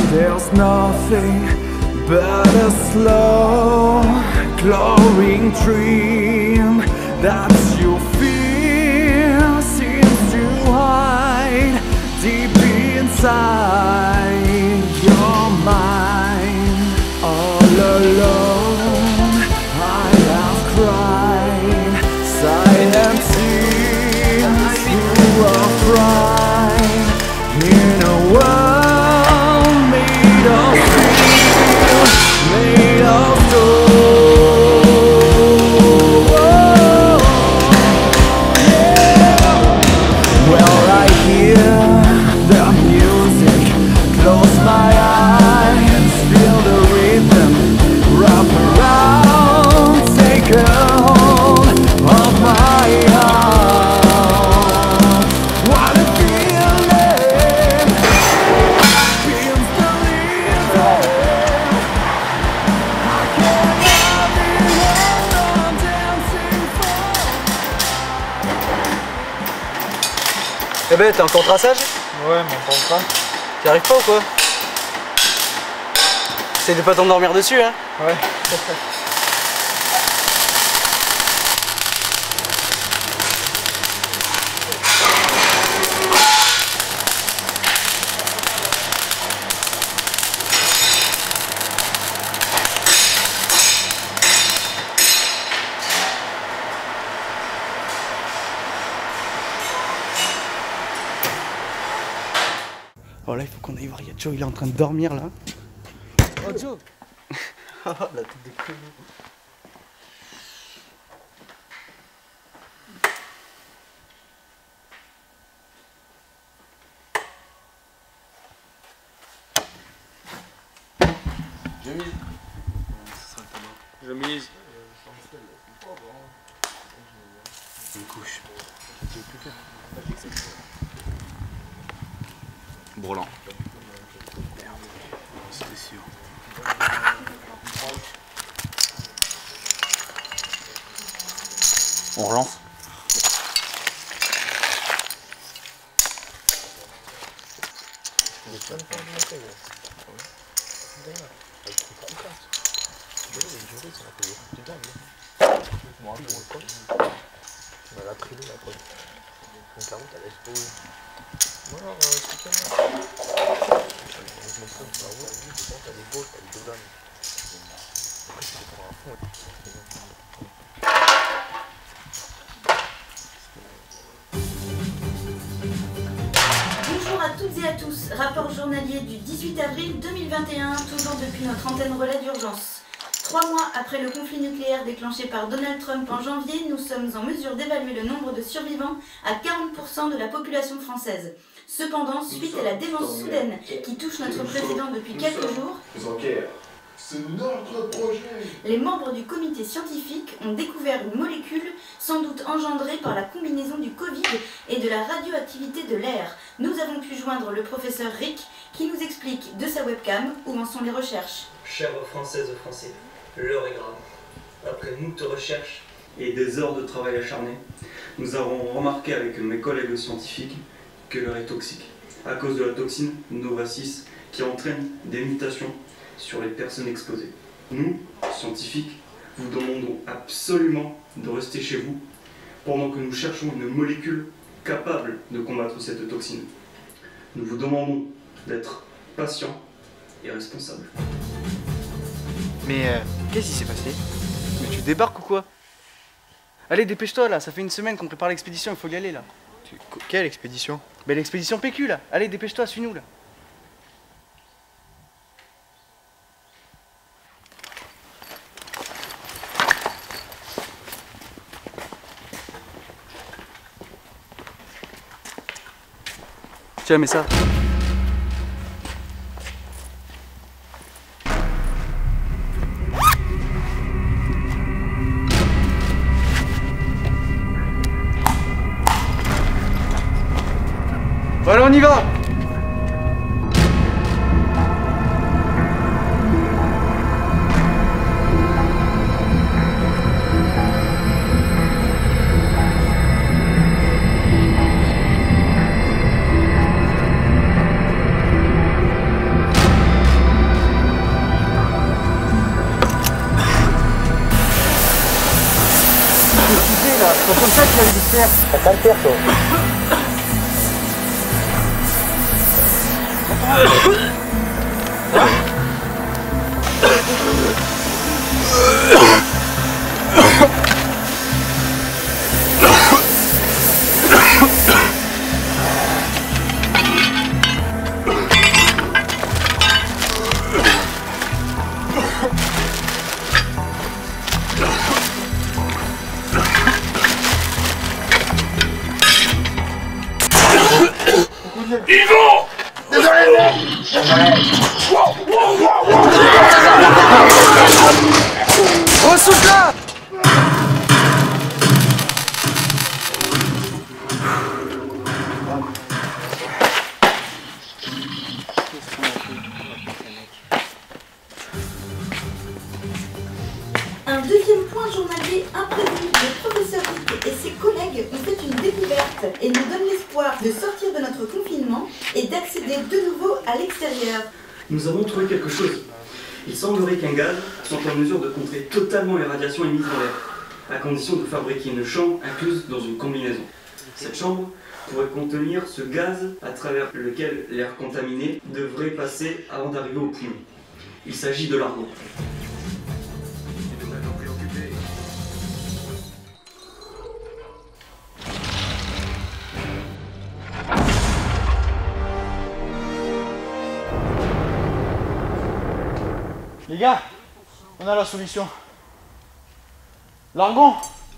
There's nothing but a slow, glowing dream that you feel seems to hide deep inside your mind. All alone, I have cried silent tears full of pride in a world made of steel, made of gold. Yeah. Well, I hear the music, close my eyes, feel the rhythm, wrap around, take a hold of my heart. What a feeling, feels the reason. I can't have it left on dancing for. Eh ben, t'es encore traçage? Ouais, mais on pas. T'y arrives pas ou quoi? Essaye de pas t'endormir dessus, hein? Ouais. Oh là, il faut qu'on aille voir. Il y a Joe, il est en train de dormir là. Oh Joe. La tête de con. Je mise. Je mise. Une couche. Brûlant. C'était sûr. On relance. Bonjour à toutes et à tous, rapport journalier du 18 avril 2021, toujours depuis notre antenne relais d'urgence. 3 mois après le conflit nucléaire déclenché par Donald Trump en janvier, nous sommes en mesure d'évaluer le nombre de survivants à 40% de la population française. Cependant, suite à la démence soudaine qui touche notre président depuis quelques jours, c'est notre projet. les membres du comité scientifique ont découvert une molécule sans doute engendrée par la combinaison du Covid et de la radioactivité de l'air. Nous avons pu joindre le professeur Rick qui nous explique de sa webcam où en sont les recherches. Chères Françaises et Français, l'heure est grave. Après moult recherches et des heures de travail acharné, nous avons remarqué avec mes collègues scientifiques que l'heure est toxique, à cause de la toxine Nova 6 qui entraîne des mutations sur les personnes exposées. Nous, scientifiques, vous demandons absolument de rester chez vous pendant que nous cherchons une molécule capable de combattre cette toxine. Nous vous demandons d'être patient et responsable. Mais qu'est-ce qui s'est passé? Mais tu débarques ou quoi? Allez, dépêche-toi là, ça fait une semaine qu'on prépare l'expédition, il faut y aller là. Quelle expédition? Ben l'expédition PQ là, allez dépêche-toi, suis-nous là. Tiens, mets ça. Voilà, on y va. comme ça qu'il avait dû faire. Ça va le faire, toi. Ressouffle là. Un deuxième point journalier imprévu. Le professeur Rick et ses collègues ont fait une découverte et nous donnent l'espoir de sortir de notre confinement et d'accéder de nouveau à l'extérieur. Nous avons trouvé quelque chose. Il semblerait qu'un gaz soit en mesure de contrer totalement les radiations émises dans l'air, à condition de fabriquer une chambre incluse dans une combinaison. Cette chambre pourrait contenir ce gaz à travers lequel l'air contaminé devrait passer avant d'arriver au poumon. Il s'agit de l'argon. Les gars, on a la solution. L'argon.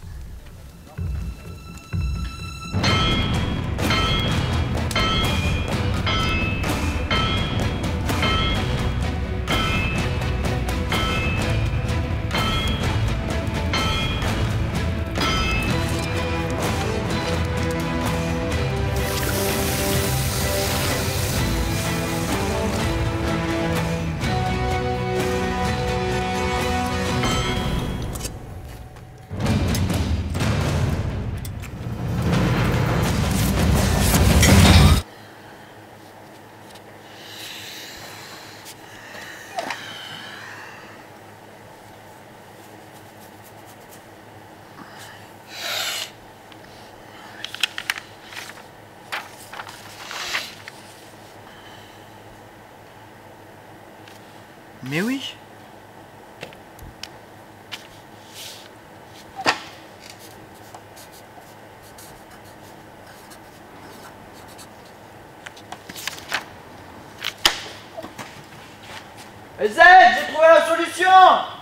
Mais oui. Z, j'ai trouvé la solution!